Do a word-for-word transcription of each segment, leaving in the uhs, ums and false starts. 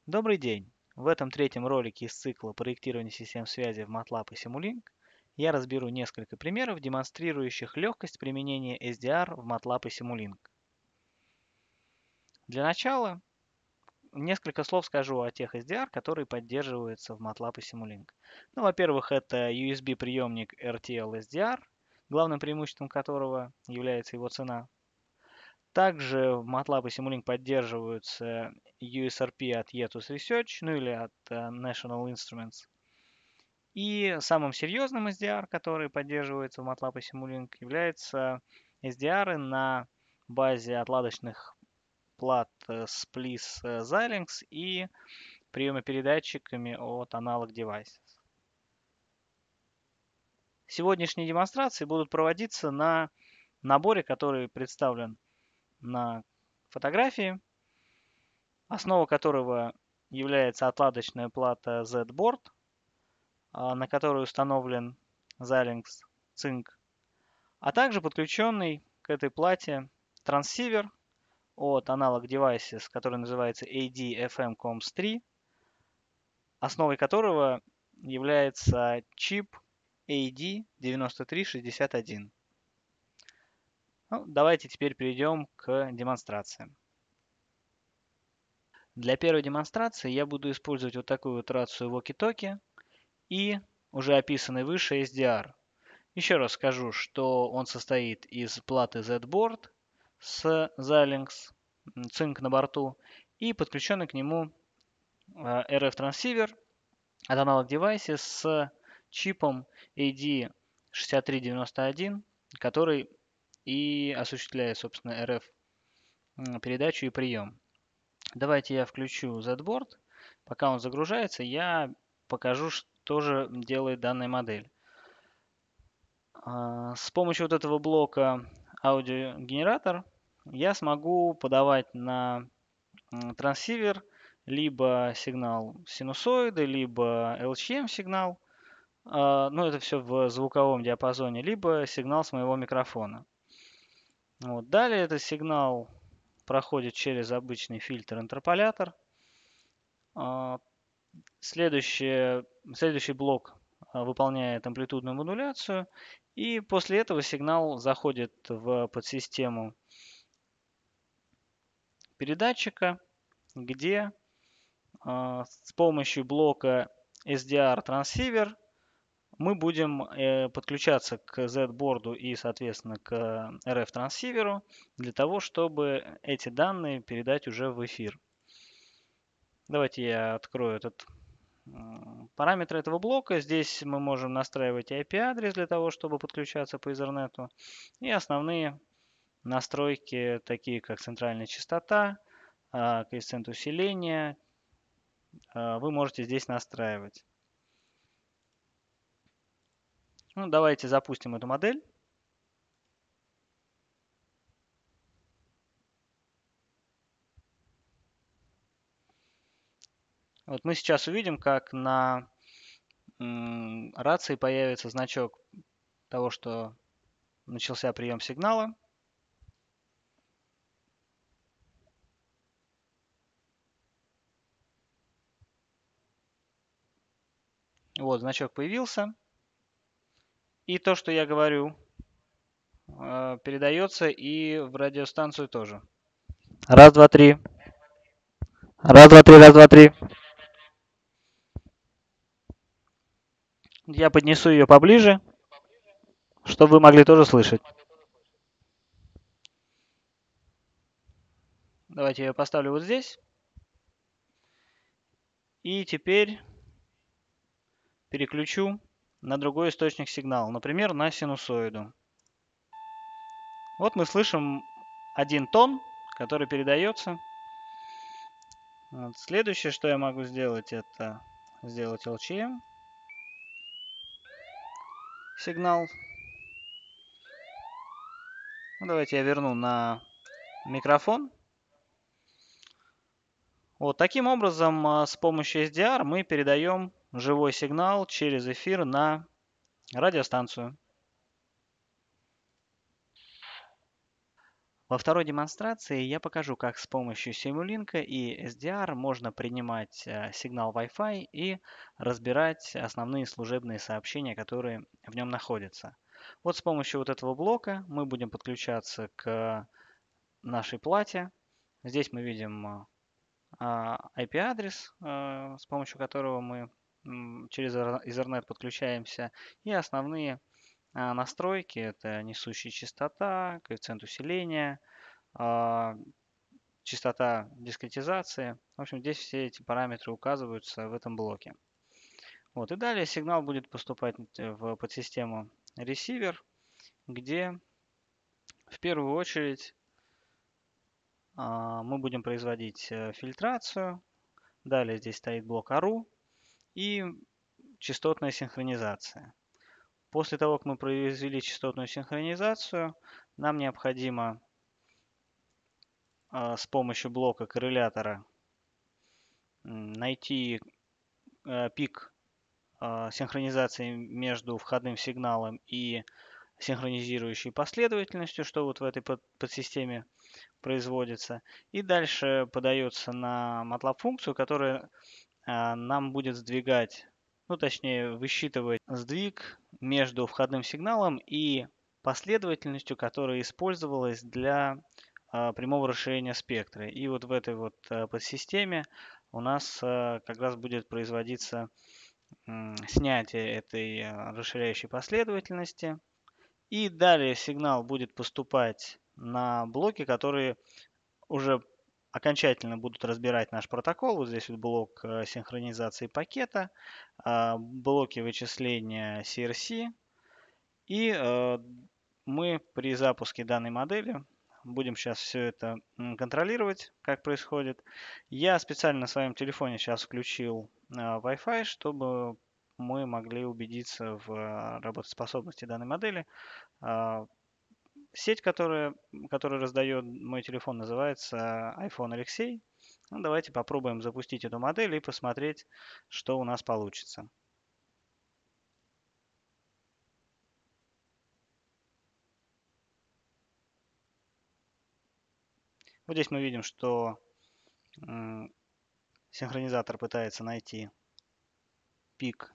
Добрый день! В этом третьем ролике из цикла проектирования систем связи в MATLAB и Simulink я разберу несколько примеров, демонстрирующих легкость применения эс ди ар в MATLAB и Simulink. Для начала несколько слов скажу о тех эс ди ар, которые поддерживаются в MATLAB и Simulink. Ну, во-первых, это ю эс би-приемник эр ти эл эс ди ар, главным преимуществом которого является его цена. Также в MATLAB и Simulink поддерживаются ю эс ар пи от Yetus Research, ну или от National Instruments. И самым серьезным эс ди ар, который поддерживается в MATLAB и Simulink, является эс ди ар на базе отладочных плат Splice Xilinx и приемопередатчиками от Analog Devices. Сегодняшние демонстрации будут проводиться на наборе, который представлен на фотографии, основа которого является отладочная плата Z-Board, на которой установлен Xilinx Cinq, а также подключенный к этой плате транссивер от Analog Devices, который называется эй ди эф эм комс три, основой которого является чип эй ди девяносто три шестьдесят один. Ну, давайте теперь перейдем к демонстрациям. Для первой демонстрации я буду использовать вот такую вот рацию walkie-talkie и уже описанный выше эс ди ар. Еще раз скажу, что он состоит из платы Z-Board с Xilinx Cinq на борту и подключенный к нему эр эф-транссивер от Analog Devices с чипом эй ди шестьдесят три девяносто один, который и осуществляет, собственно, эр эф-передачу и прием. Давайте я включу Z-Board. Пока он загружается, я покажу, что же делает данная модель. С помощью вот этого блока аудиогенератор я смогу подавать на транссивер либо сигнал синусоиды, либо эл эйч эм сигнал, ну это все в звуковом диапазоне, либо сигнал с моего микрофона. Вот. Далее этот сигнал проходит через обычный фильтр-интерполятор. Следующий, следующий блок выполняет амплитудную модуляцию, и после этого сигнал заходит в подсистему передатчика, где э, с помощью блока эс ди ар транссивер мы будем э, подключаться к Z-борду и, соответственно, к эр эф-транссиверу для того, чтобы эти данные передать уже в эфир. Давайте я открою этот параметры этого блока. Здесь мы можем настраивать ай пи-адрес для того, чтобы подключаться по Ethernet. И основные настройки, такие как центральная частота, коэффициент усиления, вы можете здесь настраивать. Ну, давайте запустим эту модель. Вот мы сейчас увидим, как на рации появится значок того, что начался прием сигнала. Вот, значок появился. И то, что я говорю, передается и в радиостанцию тоже. Раз, два, три. Раз, два, три, раз, два, три. Я поднесу ее поближе, чтобы вы могли тоже слышать. Давайте я ее поставлю вот здесь. И теперь переключу на другой источник сигнала, например, на синусоиду. Вот мы слышим один тон, который передается. Вот. Следующее, что я могу сделать, это сделать эл эйч эм сигнал. Ну, давайте я верну на микрофон. Вот таким образом, с помощью эс ди ар мы передаем живой сигнал через эфир на радиостанцию. Во второй демонстрации я покажу, как с помощью Simulink и эс ди ар можно принимать э, сигнал Wi-Fi и разбирать основные служебные сообщения, которые в нем находятся. Вот с помощью вот этого блока мы будем подключаться к нашей плате. Здесь мы видим ай пи-адрес, э, с помощью которого мы м, через Ethernet подключаемся, и основные а, настройки — это несущая частота, коэффициент усиления, а, частота дискретизации. В общем, здесь все эти параметры указываются в этом блоке. Вот, и далее сигнал будет поступать в подсистему ресивер, где в первую очередь а, мы будем производить э, фильтрацию. Далее здесь стоит блок эй ар ю и частотная синхронизация. После того, как мы произвели частотную синхронизацию, нам необходимо а, с помощью блока коррелятора найти а, пик а, синхронизации между входным сигналом и синхронизирующей последовательностью, что вот в этой под, подсистеме производится. И дальше подается на MATLAB функцию, которая а, нам будет сдвигать, ну точнее высчитывать сдвиг между входным сигналом и последовательностью, которая использовалась для а, прямого расширения спектра. И вот в этой вот а, подсистеме у нас а, как раз будет производиться м, снятие этой а, расширяющей последовательности. И далее сигнал будет поступать на блоки, которые уже окончательно будут разбирать наш протокол. Вот здесь вот блок э, синхронизации пакета, а, блоки вычисления си эр си. И э, мы при запуске данной модели будем сейчас все это м, контролировать, как происходит. Я специально на своем телефоне сейчас включил э, Wi-Fi, чтобы мы могли убедиться в э, работоспособности данной модели. А, Сеть, которая, которую раздает мой телефон, называется iPhone Алексей. Ну, давайте попробуем запустить эту модель и посмотреть, что у нас получится. Вот здесь мы видим, что м, синхронизатор пытается найти пик.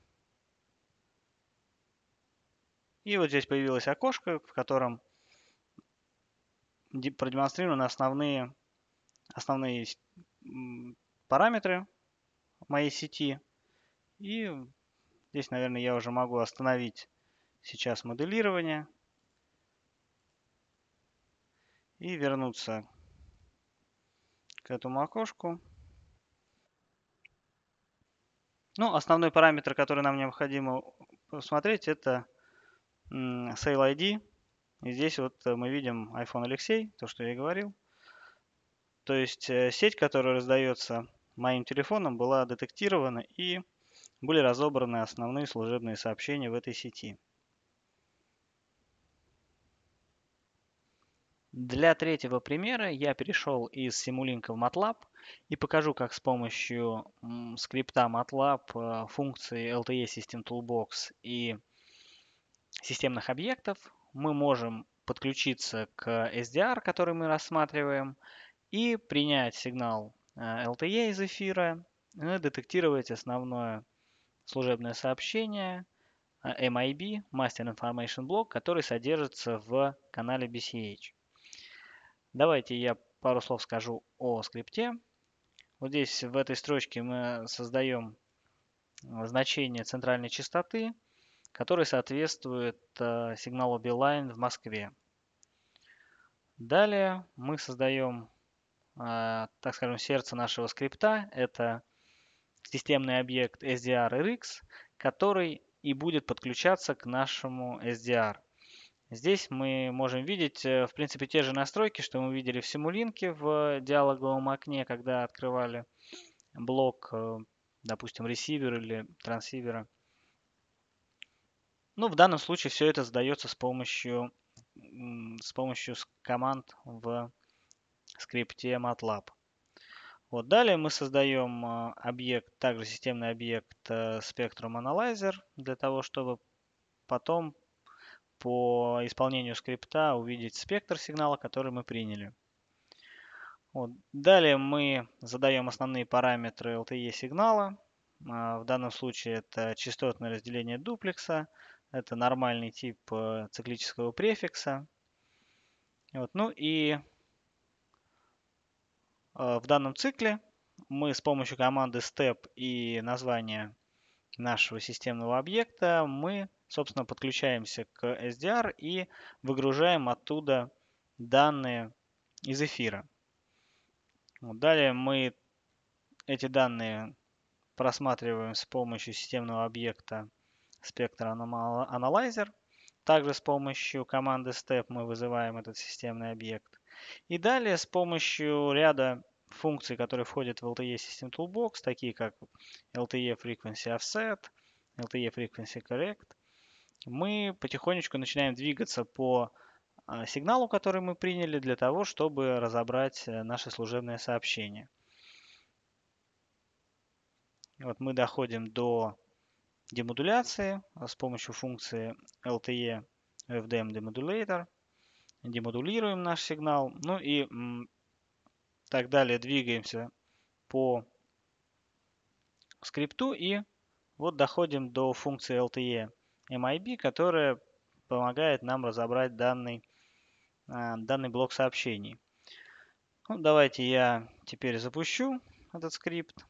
И вот здесь появилось окошко, в котором продемонстрированы основные, основные м, параметры моей сети. И здесь, наверное, я уже могу остановить сейчас моделирование и вернуться к этому окошку. Ну, основной параметр, который нам необходимо посмотреть, это Sale ай ди. И здесь вот э, мы видим iPhone Алексей, то, что я и говорил. То есть э, сеть, которая раздается моим телефоном, была детектирована и были разобраны основные служебные сообщения в этой сети. Для третьего примера я перешел из Simulink в MATLAB и покажу, как с помощью м, скрипта MATLAB, э, функции эл ти и System Toolbox и системных объектов мы можем подключиться к эс ди ар, который мы рассматриваем, и принять сигнал э, эл ти и из эфира, и детектировать основное служебное сообщение э, эм ай би, Master Information Block, который содержится в канале би си эйч. Давайте я пару слов скажу о скрипте. Вот здесь в этой строчке мы создаем значение центральной частоты, который соответствует э, сигналу Beeline в Москве. Далее мы создаем, э, так скажем, сердце нашего скрипта. Это системный объект эс ди ар эр икс, который и будет подключаться к нашему эс ди ар. Здесь мы можем видеть, в принципе, те же настройки, что мы видели в Simulink в диалоговом окне, когда открывали блок, допустим, ресивера или трансивера. Ну, в данном случае все это задается с помощью, с помощью команд в скрипте MATLAB. Вот, далее мы создаем объект, также системный объект Spectrum Analyzer, для того, чтобы потом по исполнению скрипта увидеть спектр сигнала, который мы приняли. Вот. Далее мы задаем основные параметры эл ти и сигнала. В данном случае это частотное разделение дуплекса, это нормальный тип циклического префикса. Вот. Ну и в данном цикле мы с помощью команды step и названия нашего системного объекта мы, собственно, подключаемся к эс ди ар и выгружаем оттуда данные из эфира. Вот. Далее мы эти данные просматриваем с помощью системного объекта Spectral Analyzer. Также с помощью команды step мы вызываем этот системный объект. И далее с помощью ряда функций, которые входят в эл ти и System Toolbox, такие как эл ти и Frequency Offset, эл ти и Frequency Correct, мы потихонечку начинаем двигаться по сигналу, который мы приняли, для того, чтобы разобрать наше служебное сообщение. Вот мы доходим до демодуляции с помощью функции эл ти и эф ди эм Demodulator. Демодулируем наш сигнал. Ну и так далее двигаемся по скрипту и вот доходим до функции эл ти и эм ай би, которая помогает нам разобрать данный, данный блок сообщений. Ну, давайте я теперь запущу этот скрипт.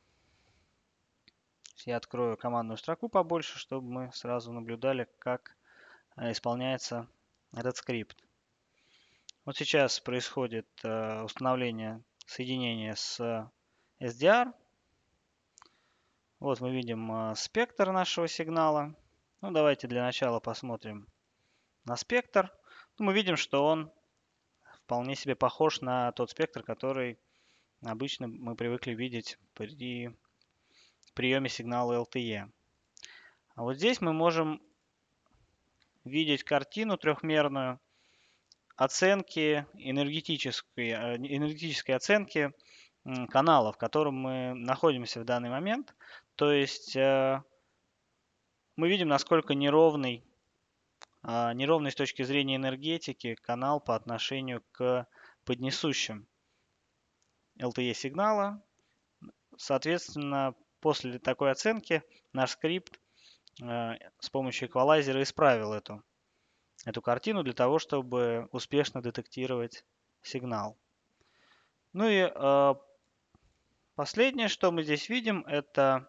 Я открою командную строку побольше, чтобы мы сразу наблюдали, как исполняется этот скрипт. Вот сейчас происходит установление соединения с эс ди ар. Вот мы видим спектр нашего сигнала. Ну, давайте для начала посмотрим на спектр. Ну, мы видим, что он вполне себе похож на тот спектр, который обычно мы привыкли видеть при приеме сигнала эл ти и. А вот здесь мы можем видеть картину трехмерную оценки энергетической, энергетической оценки канала, в котором мы находимся в данный момент. То есть мы видим, насколько неровный, неровный с точки зрения энергетики канал по отношению к поднесущим эл ти и сигнала. Соответственно, после такой оценки наш скрипт с помощью эквалайзера исправил эту, эту картину для того, чтобы успешно детектировать сигнал. Ну и э, последнее, что мы здесь видим, это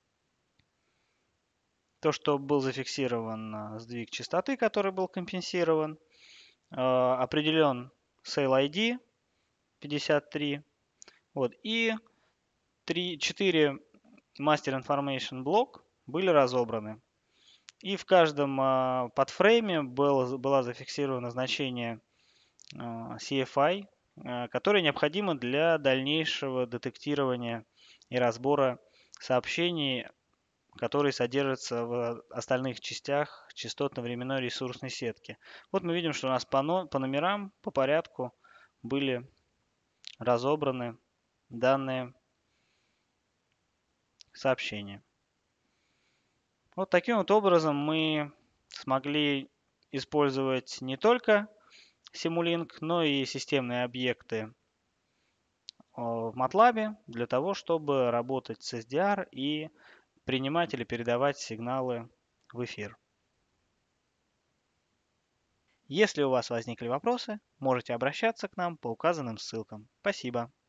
то, что был зафиксирован сдвиг частоты, который был компенсирован. Э, определен Sale ай ди пятьдесят три. Вот, и три, четыре Master Information блок были разобраны. И в каждом э, подфрейме было, было зафиксировано значение э, си эф ай, э, которое необходимо для дальнейшего детектирования и разбора сообщений, которые содержатся в остальных частях частотно-временной ресурсной сетки. Вот мы видим, что у нас по, но, по номерам, по порядку были разобраны данные сообщения. Вот таким вот образом мы смогли использовать не только Simulink, но и системные объекты в MATLAB для того, чтобы работать с эс ди ар и принимать или передавать сигналы в эфир. Если у вас возникли вопросы, можете обращаться к нам по указанным ссылкам. Спасибо.